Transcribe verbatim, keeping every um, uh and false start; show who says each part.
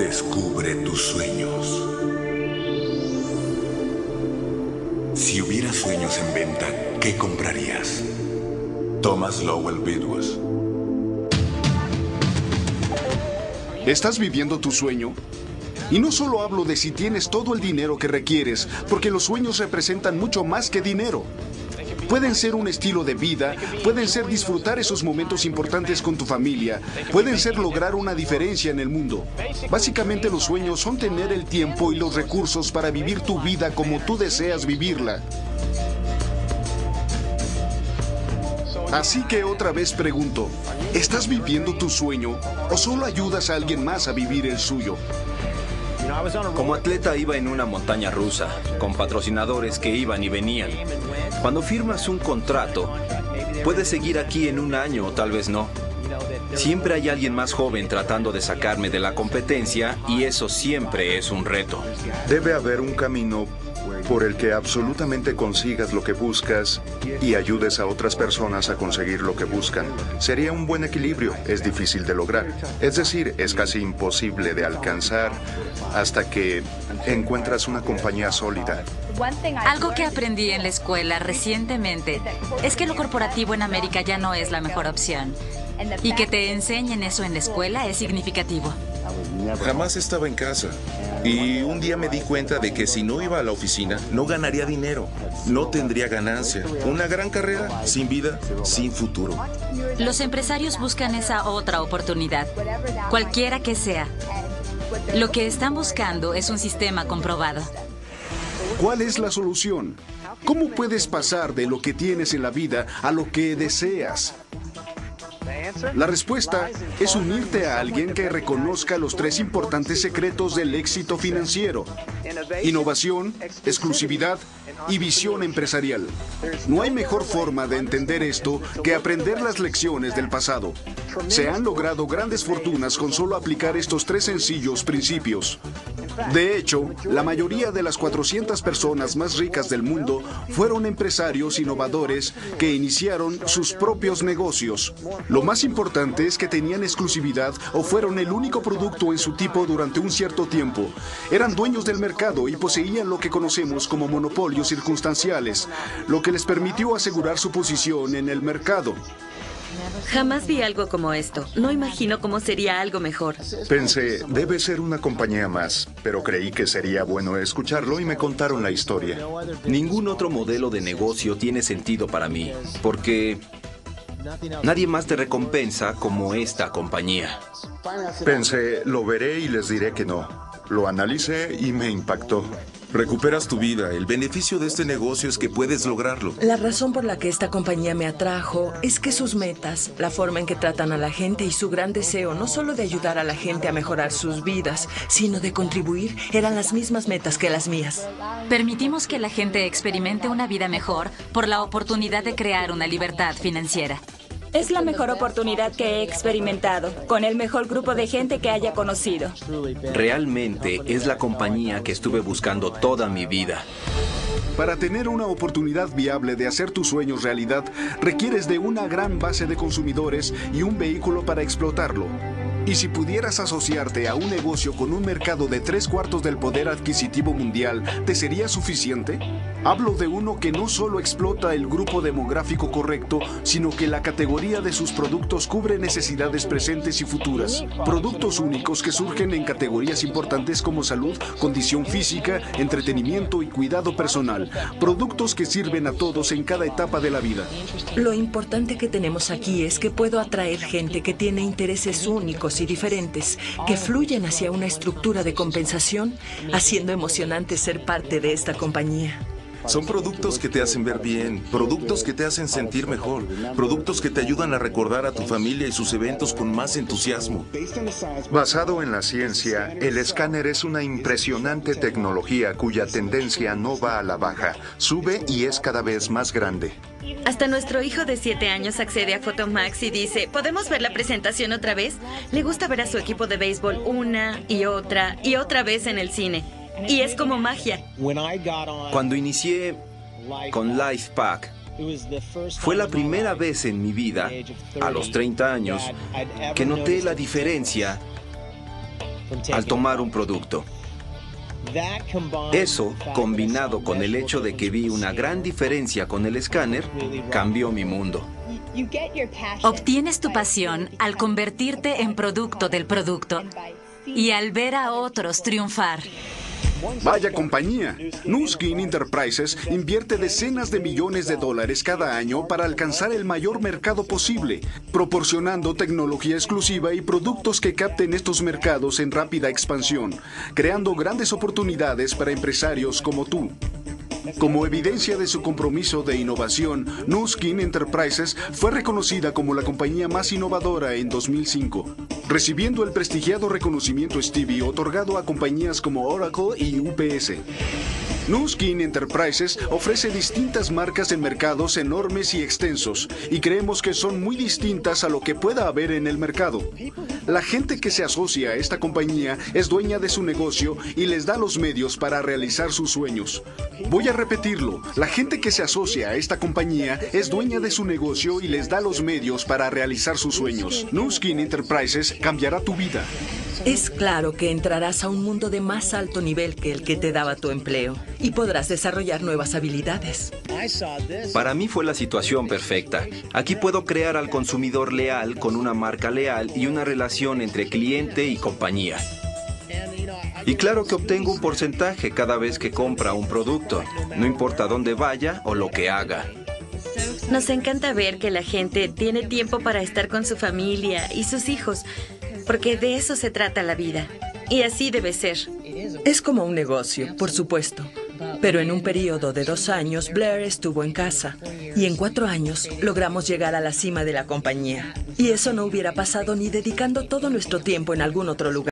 Speaker 1: Descubre tus sueños. Si hubiera sueños en venta, ¿qué comprarías? Thomas Lowell Bidwell.
Speaker 2: ¿Estás viviendo tu sueño? Y no solo hablo de si tienes todo el dinero que requieres, porque los sueños representan mucho más que dinero. Pueden ser un estilo de vida, pueden ser disfrutar esos momentos importantes con tu familia, pueden ser lograr una diferencia en el mundo. Básicamente los sueños son tener el tiempo y los recursos para vivir tu vida como tú deseas vivirla. Así que otra vez pregunto, ¿estás viviendo tu sueño o solo ayudas a alguien más a vivir el suyo?
Speaker 3: Como atleta iba en una montaña rusa, con patrocinadores que iban y venían. Cuando firmas un contrato, puedes seguir aquí en un año o tal vez no. Siempre hay alguien más joven tratando de sacarme de la competencia y eso siempre es un reto.
Speaker 4: Debe haber un camino por el que absolutamente consigas lo que buscas y ayudes a otras personas a conseguir lo que buscan. Sería un buen equilibrio, es difícil de lograr. Es decir, es casi imposible de alcanzar hasta que encuentras una compañía sólida.
Speaker 5: Algo que aprendí en la escuela recientemente es que lo corporativo en América ya no es la mejor opción. Y que te enseñen eso en la escuela es significativo.
Speaker 6: Jamás estaba en casa. Y un día me di cuenta de que si no iba a la oficina, no ganaría dinero. No tendría ganancia. Una gran carrera, sin vida, sin futuro.
Speaker 5: Los empresarios buscan esa otra oportunidad, cualquiera que sea. Lo que están buscando es un sistema comprobado.
Speaker 2: ¿Cuál es la solución? ¿Cómo puedes pasar de lo que tienes en la vida a lo que deseas? La respuesta es unirte a alguien que reconozca los tres importantes secretos del éxito financiero: innovación, exclusividad y visión empresarial. No hay mejor forma de entender esto que aprender las lecciones del pasado. Se han logrado grandes fortunas con solo aplicar estos tres sencillos principios. De hecho, la mayoría de las cuatrocientas personas más ricas del mundo fueron empresarios innovadores que iniciaron sus propios negocios. Lo más importante es que tenían exclusividad o fueron el único producto en su tipo durante un cierto tiempo. Eran dueños del mercado y poseían lo que conocemos como monopolios circunstanciales, lo que les permitió asegurar su posición en el mercado.
Speaker 7: Jamás vi algo como esto. No imagino cómo sería algo mejor.
Speaker 4: Pensé, debe ser una compañía más, pero creí que sería bueno escucharlo y me contaron la historia.
Speaker 3: Ningún otro modelo de negocio tiene sentido para mí, porque nadie más te recompensa como esta compañía.
Speaker 4: Pensé, lo veré y les diré que no. Lo analicé y me impactó.
Speaker 6: Recuperas tu vida. El beneficio de este negocio es que puedes lograrlo.
Speaker 8: La razón por la que esta compañía me atrajo es que sus metas, la forma en que tratan a la gente y su gran deseo no solo de ayudar a la gente a mejorar sus vidas, sino de contribuir, eran las mismas metas que las mías.
Speaker 5: Permitimos que la gente experimente una vida mejor por la oportunidad de crear una libertad financiera.
Speaker 9: Es la mejor oportunidad que he experimentado, con el mejor grupo de gente que haya conocido.
Speaker 3: Realmente es la compañía que estuve buscando toda mi vida.
Speaker 2: Para tener una oportunidad viable de hacer tus sueños realidad, requieres de una gran base de consumidores y un vehículo para explotarlo. Y si pudieras asociarte a un negocio con un mercado de tres cuartos del poder adquisitivo mundial, ¿te sería suficiente? Hablo de uno que no solo explota el grupo demográfico correcto, sino que la categoría de sus productos cubre necesidades presentes y futuras. Productos únicos que surgen en categorías importantes como salud, condición física, entretenimiento y cuidado personal. Productos que sirven a todos en cada etapa de la vida.
Speaker 8: Lo importante que tenemos aquí es que puedo atraer gente que tiene intereses únicos y diferentes, que fluyen hacia una estructura de compensación, haciendo emocionante ser parte de esta compañía.
Speaker 6: Son productos que te hacen ver bien, productos que te hacen sentir mejor, productos que te ayudan a recordar a tu familia y sus eventos con más entusiasmo.
Speaker 4: Basado en la ciencia, el escáner es una impresionante tecnología cuya tendencia no va a la baja, sube y es cada vez más grande.
Speaker 7: Hasta nuestro hijo de siete años accede a Photomax y dice, ¿podemos ver la presentación otra vez? Le gusta ver a su equipo de béisbol una y otra y otra vez en el cine. Y es como magia.
Speaker 3: Cuando inicié con LifePak, fue la primera vez en mi vida, a los treinta años, que noté la diferencia al tomar un producto. Eso, combinado con el hecho de que vi una gran diferencia con el escáner, cambió mi mundo.
Speaker 5: Obtienes tu pasión al convertirte en producto del producto y al ver a otros triunfar.
Speaker 2: Vaya compañía. Nu Skin Enterprises invierte decenas de millones de dólares cada año para alcanzar el mayor mercado posible, proporcionando tecnología exclusiva y productos que capten estos mercados en rápida expansión, creando grandes oportunidades para empresarios como tú. Como evidencia de su compromiso de innovación, Nu Skin Enterprises fue reconocida como la compañía más innovadora en dos mil cinco, recibiendo el prestigiado reconocimiento Stevie otorgado a compañías como Oracle y U P S. Nu Skin Enterprises ofrece distintas marcas en mercados enormes y extensos, y creemos que son muy distintas a lo que pueda haber en el mercado. La gente que se asocia a esta compañía es dueña de su negocio y les da los medios para realizar sus sueños. Voy a repetirlo, la gente que se asocia a esta compañía es dueña de su negocio y les da los medios para realizar sus sueños. Nu Skin Enterprises cambiará tu vida.
Speaker 8: Es claro que entrarás a un mundo de más alto nivel que el que te daba tu empleo y podrás desarrollar nuevas habilidades.
Speaker 3: Para mí fue la situación perfecta. Aquí puedo crear al consumidor leal con una marca leal y una relación entre cliente y compañía. Y claro que obtengo un porcentaje cada vez que compra un producto, no importa dónde vaya o lo que haga.
Speaker 7: Nos encanta ver que la gente tiene tiempo para estar con su familia y sus hijos, porque de eso se trata la vida. Y así debe ser.
Speaker 8: Es como un negocio, por supuesto. Pero en un periodo de dos años, Blair estuvo en casa. Y en cuatro años logramos llegar a la cima de la compañía. Y eso no hubiera pasado ni dedicando todo nuestro tiempo en algún otro lugar.